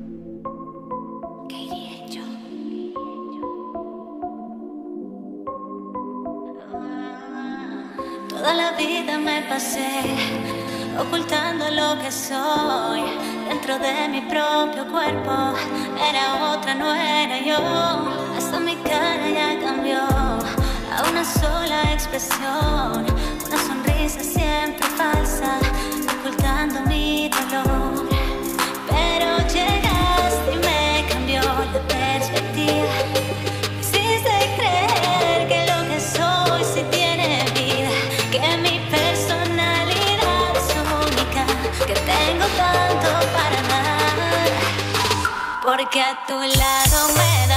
¿Qué iría yo? Toda la vida me pasé ocultando lo que soy dentro de mi propio cuerpo. Era otra, no era yo. Hasta mi cara ya cambió a una sola expresión, una sonrisa siempre falsa, ocultando mi dolor. Pero llegaste y me cambió la perspectiva. Hiciste creer que lo que soy sí tiene vida, que mi personalidad es única, que tengo tanto para dar, porque a tu lado me